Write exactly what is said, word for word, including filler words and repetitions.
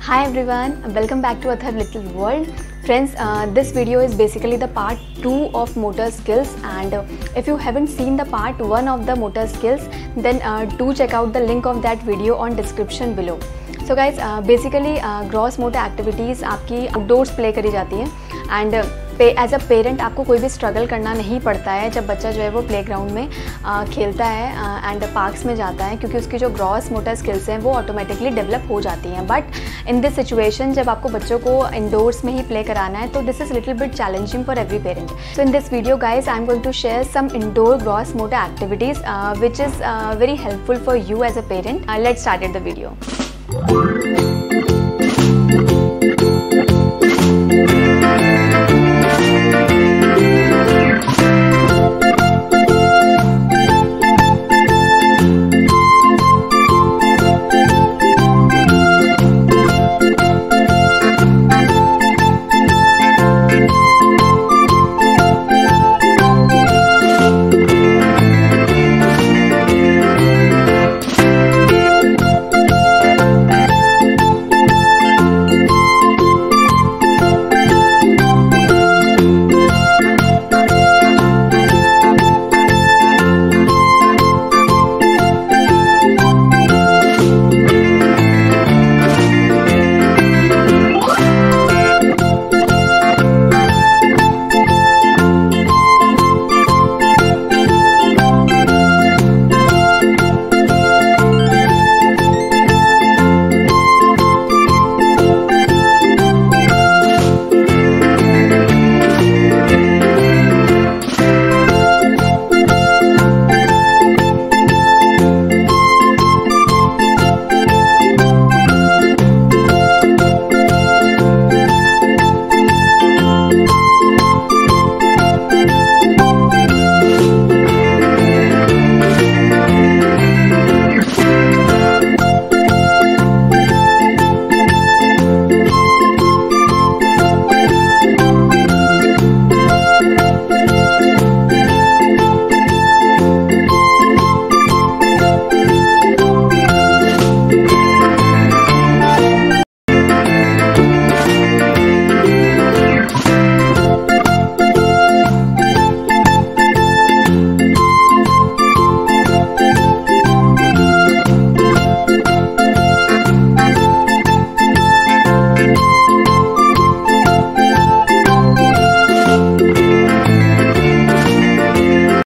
Hi everyone, welcome back to Atharv Little World. Friends, uh, this video is basically the part two of motor skills, and uh, if you haven't seen the part one of the motor skills, then uh, do check out the link of that video on description below. So guys, uh, basically uh, gross motor activities आपकी outdoors play करी जाती हैं and as a parent आपको कोई भी स्ट्रगल करना नहीं पड़ता है जब बच्चा जो है वो प्लेग्राउंड में आ, खेलता है एंड पार्क्स में जाता है, क्योंकि उसकी जो ग्रॉस मोटर स्किल्स हैं वो ऑटोमेटिकली डेवलप हो जाती हैं. बट इन दिस सिचुएशन जब आपको बच्चों को इंडोर्स में ही प्ले कराना है तो this is little bit challenging for every parent. So in this video guys I am going to share some indoor gross motor activities which is very helpful for you as a parent. Let's start the video.